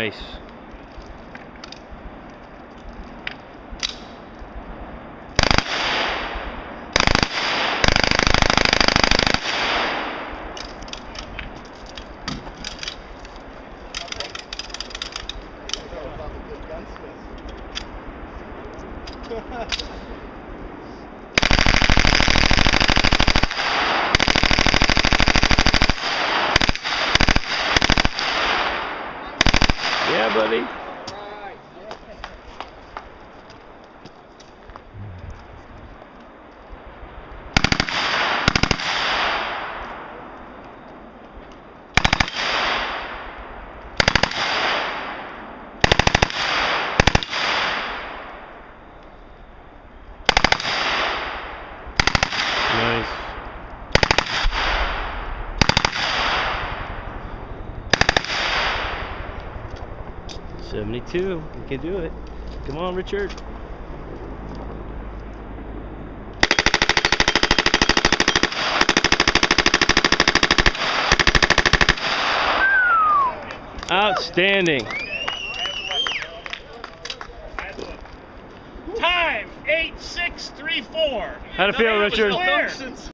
Nice. Yeah, buddy. Nice. $72. You can do it. Come on, Richard. Outstanding. Time 8:634. How'd it feel, Richard?